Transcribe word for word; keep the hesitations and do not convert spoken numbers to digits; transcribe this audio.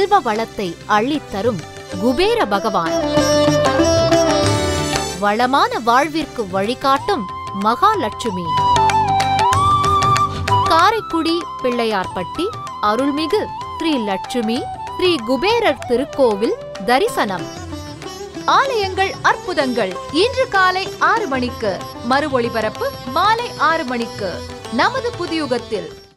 செல்வ வளத்தை அள்ளித்தரும் குபேர பகவான். வளமான வாழ்விற்கு வழிகாட்டும் மகாலட்சுமி. காரைக்குடி பிள்ளையார்பட்டி அருள்மிகு ஸ்ரீ லட்சுமி ஸ்ரீ குபேரர் திருக்கோவில் தரிசனம். ஆலயங்கள் அற்புதங்கள் இன்று காலை ஆறு மணிக்கு, மறு ஒளிபரப்பு மாலை ஆறு மணிக்கு நமது புதியுகத்தில்.